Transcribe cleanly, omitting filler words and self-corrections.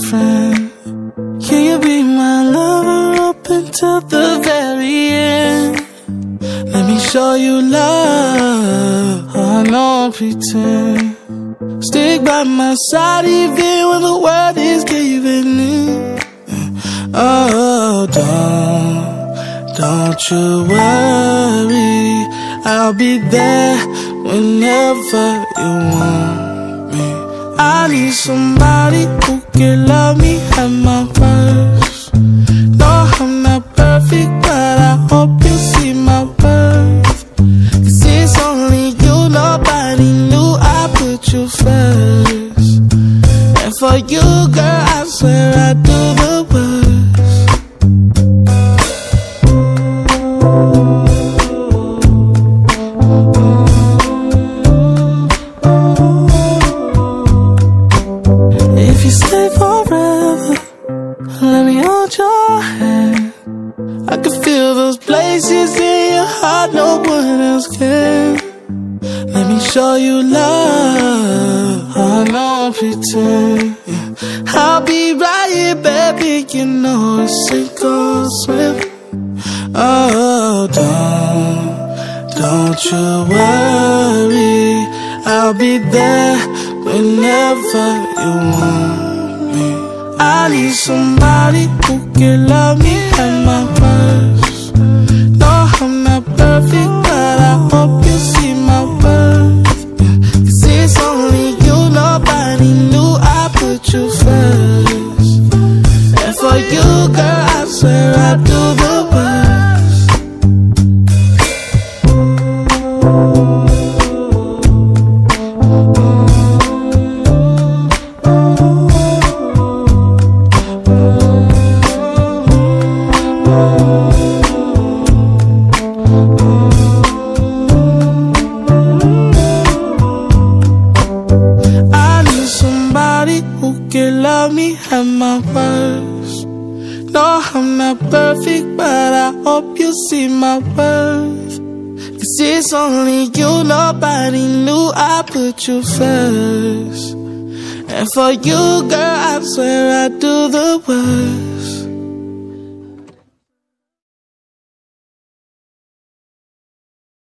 friend? Can you be my lover up until the very end? Let me show you love, I don't pretend. Stick by my side even when the world is giving in. Oh, don't you worry, I'll be there whenever you want me. I need somebody who can love me at my worst. No, I'm not perfect, but I hope you see my worth. 'Cause it's only you, nobody knew I put you first. And for you, girl, I swear I do the worst. If you stay forever, let me hold your hand. I can feel those places in your heart no one else can. Let me show you love, I don't pretend. I'll be right here, baby, you know it's sink or swim. Oh, don't you worry, I'll be there whenever you want me. I need somebody who can love me at my worst. No, I'm not perfect, but I hope you see my worth. 'Cause it's only you, nobody knew I put you first. And for you, girl, I swear I do the worst. At my worst. No, I'm not perfect, but I hope you see my worth. 'Cause it's only you, nobody knew I put you first. And for you, girl, I swear I do the worst.